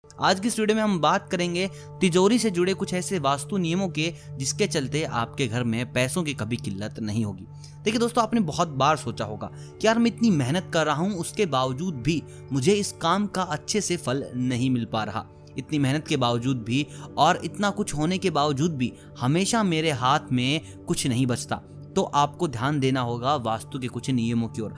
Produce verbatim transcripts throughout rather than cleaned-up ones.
आज की इस वीडियो में हम बात करेंगे तिजोरी से जुड़े कुछ ऐसे वास्तु नियमों के जिसके चलते आपके घर में पैसों की कभी किल्लत नहीं होगी। देखिए दोस्तों, आपने बहुत बार सोचा होगा कि यार मैं इतनी मेहनत कर रहा हूँ, उसके बावजूद भी मुझे इस काम का अच्छे से फल नहीं मिल पा रहा। इतनी मेहनत के बावजूद भी और इतना कुछ होने के बावजूद भी हमेशा मेरे हाथ में कुछ नहीं बचता। तो आपको ध्यान देना होगा वास्तु के कुछ नियमों की ओर।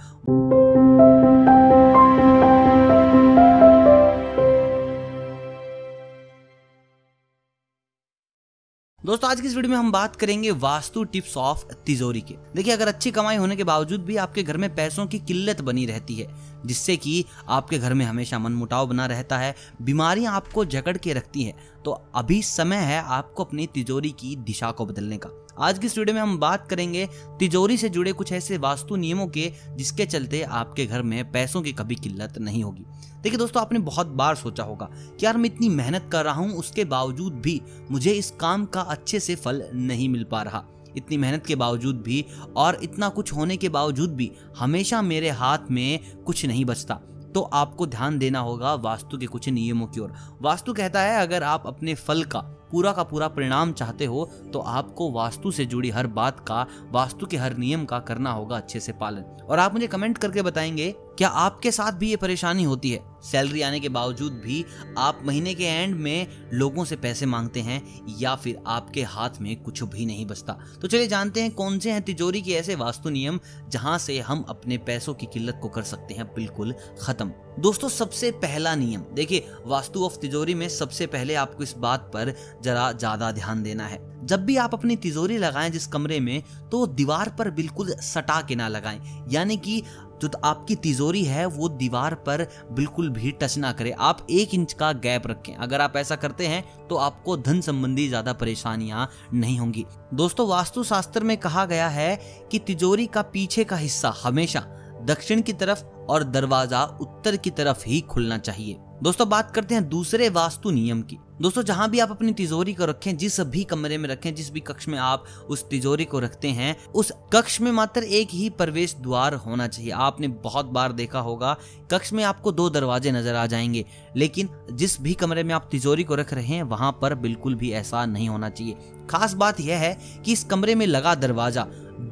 दोस्तों, आज की इस वीडियो में हम बात करेंगे वास्तु टिप्स ऑफ तिजोरी के। देखिए, अगर अच्छी कमाई होने के बावजूद भी आपके घर में पैसों की किल्लत बनी रहती है, जिससे कि आपके घर में हमेशा मनमुटाव बना रहता है, बीमारियां आपको जकड़ के रखती हैं, तो अभी समय है आपको अपनी तिजोरी की दिशा को बदलने का। आज की इस वीडियो में हम बात करेंगे तिजोरी से जुड़े कुछ ऐसे वास्तु नियमों के जिसके चलते आपके घर में पैसों की कभी किल्लत नहीं होगी। देखिए दोस्तों, आपने बहुत बार सोचा होगा कि यार मैं इतनी मेहनत कर रहा हूँ, उसके बावजूद भी मुझे इस काम का अच्छे से फल नहीं मिल पा रहा। इतनी मेहनत के बावजूद भी और इतना कुछ होने के बावजूद भी हमेशा मेरे हाथ में कुछ नहीं बचता। तो आपको ध्यान देना होगा वास्तु के कुछ नियमों की ओर। वास्तु कहता है, अगर आप अपने फल का पूरा का पूरा परिणाम चाहते हो तो आपको वास्तु से जुड़ी हर बात का, वास्तु के हर नियम का करना होगा अच्छे से पालन। और आप मुझे कमेंट करके बताएंगे, क्या आपके साथ भी ये परेशानी होती है? सैलरी आने के बावजूद भी आप महीने के एंड में लोगों से पैसे मांगते हैं या फिर आपके हाथ में कुछ भी नहीं बचता? तो चलिए जानते हैं कौन से हैं तिजोरी के ऐसे वास्तु नियम जहां से हम अपने पैसों की किल्लत को कर सकते हैं बिल्कुल खत्म। दोस्तों, सबसे पहला नियम देखिए, वास्तु ऑफ तिजोरी में सबसे पहले आपको इस बात पर जरा ज्यादा ध्यान देना है। जब भी आप अपनी तिजोरी लगाएं जिस कमरे में, तो दीवार पर बिल्कुल सटा के ना लगाएं, यानी कि जो आपकी तिजोरी है वो दीवार पर बिल्कुल भी टच ना करे। आप एक इंच का गैप रखें। अगर आप ऐसा करते हैं तो आपको धन संबंधी ज्यादा परेशानियां नहीं होंगी। दोस्तों, वास्तु शास्त्र में कहा गया है कि तिजोरी का पीछे का हिस्सा हमेशा दक्षिण की तरफ और दरवाजा उत्तर की तरफ ही खुलना चाहिए। दोस्तों, बात करते हैं दूसरे वास्तु नियम की। दोस्तों, जहां भी आप अपनी तिजोरी को रखें, जिस भी कमरे में रखें, जिस भी कक्ष में आप उस तिजोरी को रखते हैं, उस कक्ष में मात्र एक ही प्रवेश द्वार होना चाहिए। आपने बहुत बार देखा होगा कक्ष में आपको दो दरवाजे नजर आ जाएंगे, लेकिन जिस भी कमरे में आप तिजोरी को रख रहे हैं वहां पर बिल्कुल भी ऐसा नहीं होना चाहिए। खास बात यह है कि इस कमरे में लगा दरवाजा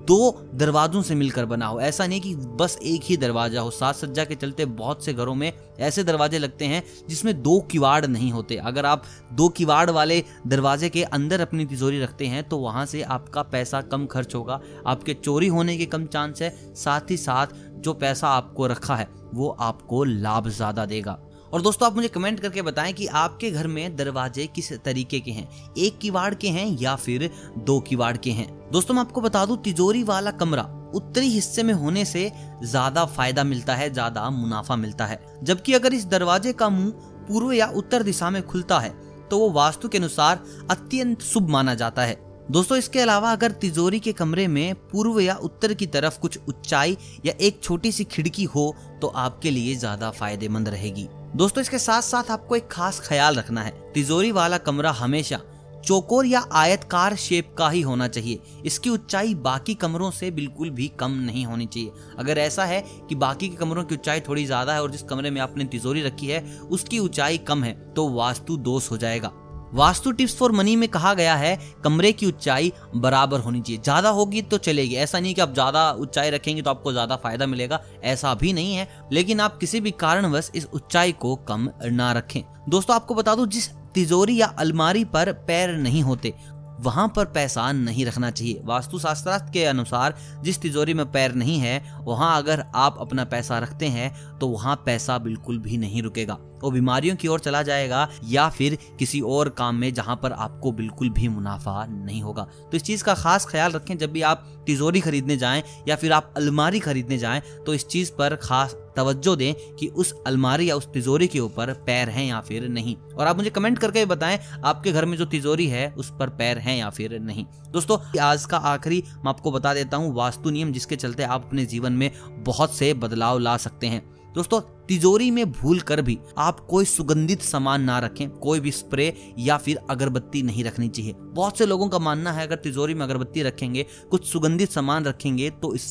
दो दरवाजों से मिलकर बना हो। ऐसा नहीं कि बस एक ही दरवाजा हो। साज सज्जा के चलते बहुत से घरों में ऐसे दरवाजे लगते हैं जिसमें दो किवाड़ नहीं होते। अगर आप दो किवाड़ वाले दरवाजे के अंदर अपनी तिजोरी रखते हैं तो वहां से आपका पैसा कम खर्च होगा, आपके चोरी होने के कम चांस है, साथ ही साथ जो पैसा आपको रखा है वो आपको लाभ ज्यादा देगा। और दोस्तों, आप मुझे कमेंट करके बताएं कि आपके घर में दरवाजे किस तरीके के हैं, एक किवाड़ के हैं या फिर दो किवाड़ के हैं। दोस्तों, मैं आपको बता दूं, तिजोरी वाला कमरा उत्तरी हिस्से में होने से ज्यादा फायदा मिलता है, ज्यादा मुनाफा मिलता है। जबकि अगर इस दरवाजे का मुंह पूर्व या उत्तर दिशा में खुलता है तो वो वास्तु के अनुसार अत्यंत शुभ माना जाता है। दोस्तों, इसके अलावा अगर तिजोरी के कमरे में पूर्व या उत्तर की तरफ कुछ ऊंचाई या एक छोटी सी खिड़की हो तो आपके लिए ज्यादा फायदेमंद रहेगी। दोस्तों, इसके साथ साथ आपको एक खास ख्याल रखना है, तिजोरी वाला कमरा हमेशा चौकोर या आयतकार शेप का ही होना चाहिए। इसकी ऊंचाई बाकी कमरों से बिल्कुल भी कम नहीं होनी चाहिए। अगर ऐसा है कि बाकी के कमरों की ऊंचाई थोड़ी ज्यादा है और जिस कमरे में आपने तिजोरी रखी है उसकी ऊंचाई कम है तो वास्तु दोष हो जाएगा। वास्तु टिप्स फॉर मनी में कहा गया है कमरे की ऊंचाई बराबर होनी चाहिए। ज्यादा होगी तो चलेगी, ऐसा नहीं कि आप ज्यादा ऊंचाई रखेंगे तो आपको ज्यादा फायदा मिलेगा, ऐसा भी नहीं है, लेकिन आप किसी भी कारणवश इस ऊंचाई को कम ना रखें। दोस्तों, आपको बता दूं, जिस तिजोरी या अलमारी पर पैर नहीं होते वहां पर पैसा नहीं रखना चाहिए। वास्तु शास्त्र के अनुसार जिस तिजोरी में पैर नहीं है वहां अगर आप अपना पैसा रखते हैं तो वहां पैसा बिल्कुल भी नहीं रुकेगा, वो बीमारियों की ओर चला जाएगा या फिर किसी और काम में जहां पर आपको बिल्कुल भी मुनाफा नहीं होगा। तो इस चीज का खास ख्याल रखें। जब भी आप तिजोरी खरीदने जाएं या फिर आप अलमारी खरीदने जाएं तो इस चीज पर खास तवज्जो दें कि उस अलमारी या उस तिजोरी के ऊपर पैर हैं या फिर नहीं। और आप मुझे कमेंट करके बताएं आपके घर में जो तिजोरी है उस पर पैर हैं या फिर नहीं। दोस्तों, आज का आखिरी मैं आपको बता देता हूं वास्तु नियम जिसके चलते आप अपने जीवन में बहुत से बदलाव ला सकते हैं। दोस्तों, तिजोरी में भूल कर भी आप कोई सुगंधित सामान ना रखें, कोई भी स्प्रे या फिर अगरबत्ती नहीं रखनी चाहिए। बहुत से लोगों का मानना है अगर तिजोरी में अगरबत्ती रखेंगे, कुछ सुगंधित सामान रखेंगे तो इससे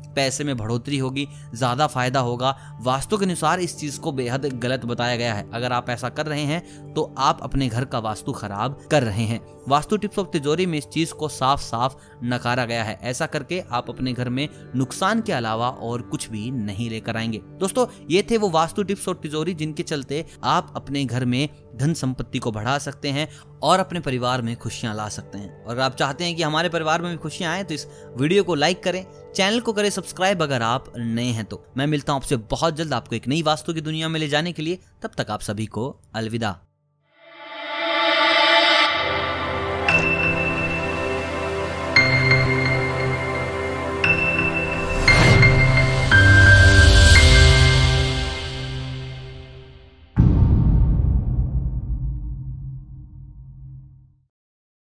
पैसे में बढ़ोतरी होगी, ज्यादा फायदा होगा। वास्तु के अनुसार इस चीज को बेहद गलत बताया गया है। अगर आप ऐसा कर रहे हैं तो आप अपने घर का वास्तु खराब कर रहे हैं। वास्तु टिप्स ऑफ तिजोरी में इस चीज को साफ साफ नकारा गया है। ऐसा करके आप अपने घर में नुकसान के अलावा और कुछ भी नहीं लेकर आएंगे। दोस्तों, ये थे वो वास्तु टिप्स और तिजोरी जिनके चलते आप अपने घर में धन संपत्ति को बढ़ा सकते हैं और अपने परिवार में खुशियां ला सकते हैं। और आप चाहते हैं कि हमारे परिवार में भी खुशियां आए तो इस वीडियो को लाइक करें, चैनल को करें सब्सक्राइब अगर आप नए हैं तो। मैं मिलता हूं आपसे बहुत जल्द आपको एक नई वास्तु की दुनिया में ले जाने के लिए। तब तक आप सभी को अलविदा।